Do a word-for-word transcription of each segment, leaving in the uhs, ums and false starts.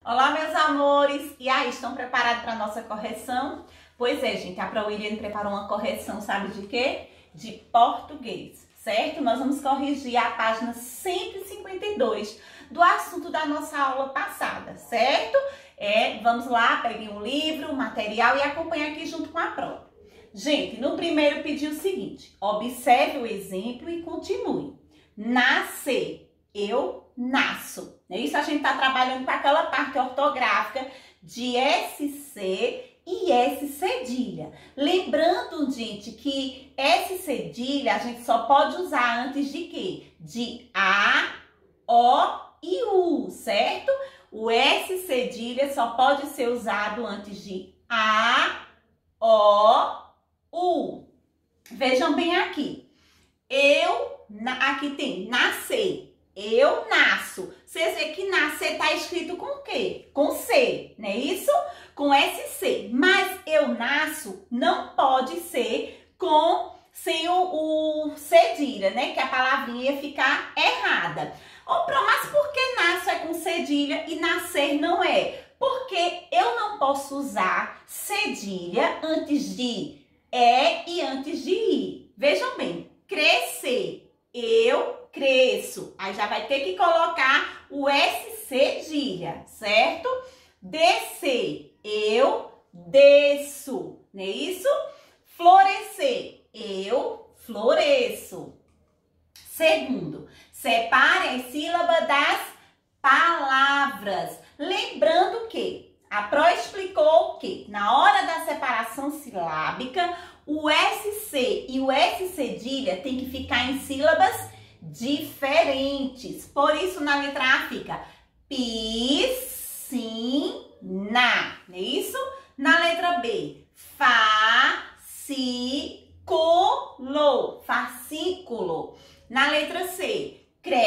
Olá, meus amores! E aí, estão preparados para a nossa correção? Pois é, gente, a ProWilliam preparou uma correção, sabe de quê? De português, certo? Nós vamos corrigir a página cento e cinquenta e dois do assunto da nossa aula passada, certo? É, vamos lá, peguem o livro, o material e acompanhem aqui junto com a prova. Gente, no primeiro pediu o seguinte: observe o exemplo e continue. Nascer. Eu nasço. É isso, a gente está trabalhando com aquela parte ortográfica de S C e S cedilha. Lembrando, gente, que S cedilha a gente só pode usar antes de quê? De A, O e U, certo? O S cedilha só pode ser usado antes de A, O, U. Vejam bem aqui. Eu, aqui tem nascer. Eu nasço. Vocês veem que nascer tá escrito com o quê? Com C, não é isso? Com S C. Mas eu nasço não pode ser com sem o, o cedilha, né? Que a palavrinha ia ficar errada. Ô, Pro, mas por que nasço é com cedilha e nascer não é? Porque eu não posso usar cedilha antes de é e antes de i. Vejam bem, crescer. Eu cresço. Aí já vai ter que colocar o S cedilha, certo? Descer. Eu desço. Não é isso? Florescer. Eu floresço. Segundo, separe as sílabas das palavras. Lembrando que a Pro explicou que na hora da separação silábica, o S C e o S cedilha tem que ficar em sílabas diferentes. Por isso, na letra A fica piscina, não é isso? Na letra B, fascículo, fascículo. Na letra C,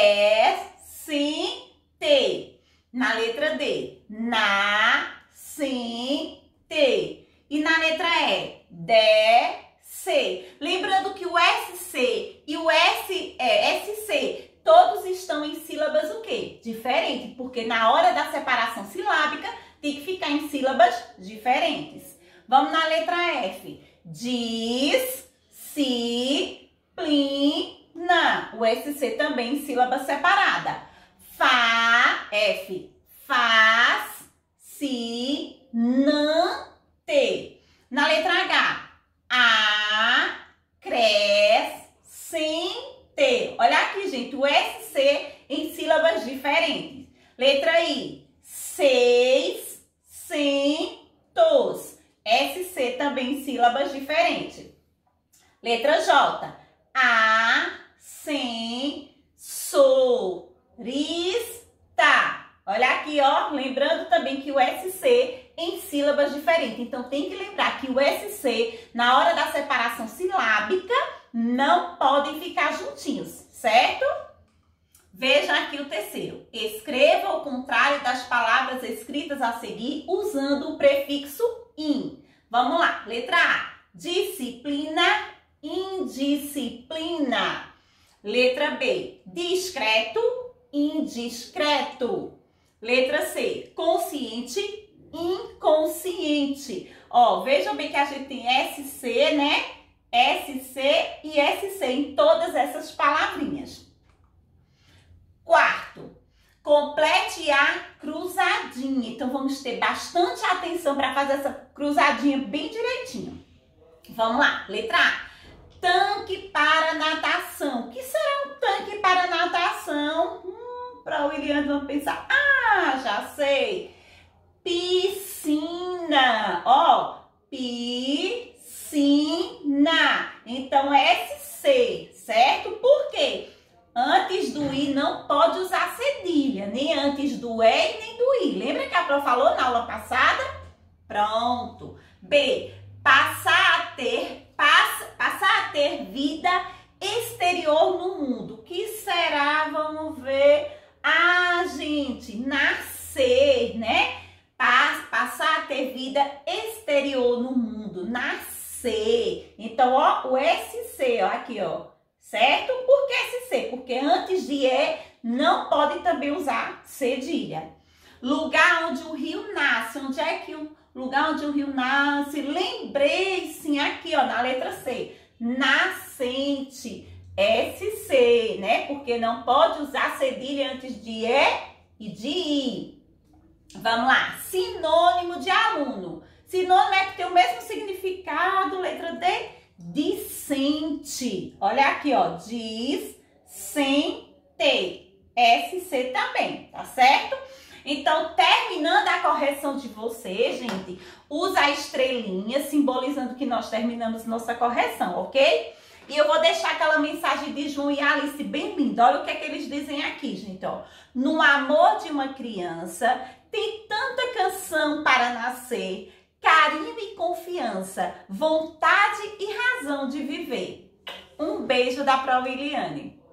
crescente. Na letra D, nascente. E na letra E, descer. Lembrando que o S C e o S, é, S C, todos estão em sílabas o quê? Diferentes, porque na hora da separação silábica tem que ficar em sílabas diferentes. Vamos na letra F. Disciplina. O S C também em sílaba separada. Fa, F, fascinante. Na letra H, acrescente. Olha aqui, gente, o S C em sílabas diferentes. Letra I, seiscentos. S C também em sílabas diferentes. Letra J, ascensorista. Olha aqui, ó, lembrando também que o S C em sílabas diferentes. Então, tem que lembrar que o S C, na hora da separação silábica, não podem ficar juntinhos, certo? Veja aqui o terceiro. Escreva o contrário das palavras escritas a seguir usando o prefixo in. Vamos lá. Letra A. Disciplina, indisciplina. Letra B. Discreto, indiscreto. Letra C. Consciente, inconsciente. Ó, vejam bem que a gente tem S C, né? S C e S C em todas essas palavrinhas. Quarto, complete a cruzadinha. Então, vamos ter bastante atenção para fazer essa cruzadinha bem direitinho. Vamos lá, letra A. Tanque para natação. O que será um tanque para natação? Hum, para o William, vamos pensar. Ah, já sei. Piscina. Ó, piscina. Então, S C, certo? Por quê? Antes do I não pode usar cedilha, nem antes do E nem do I. Lembra que a Pro falou na aula passada? Pronto. B, passar a ter, passa, passar a ter vida exterior no mundo. O que será? Vamos ver. Ah, gente, nascer, né? Passar a ter vida exterior no mundo, nascer. Então, ó, o S C, ó, aqui, ó. Certo? Por que S C? Porque antes de E não pode também usar cedilha. Lugar onde o rio nasce. Onde é que o lugar onde o rio nasce? Lembrei, sim, aqui, ó, na letra C. Nascente. S C, né? Porque não pode usar cedilha antes de E e de I. Vamos lá. Sinônimo de aluno. Sinônimo é que tem o mesmo significado, letra D, discente. Olha aqui, ó, discente. S C também, tá certo? Então, terminando a correção de você, gente, usa a estrelinha, simbolizando que nós terminamos nossa correção, ok? E eu vou deixar aquela mensagem de João e Alice bem linda. Olha o que é que eles dizem aqui, gente, ó. No amor de uma criança, tem tanta canção para nascer, carinho e confiança, vontade e razão de viver. Um beijo da Pró Liliane.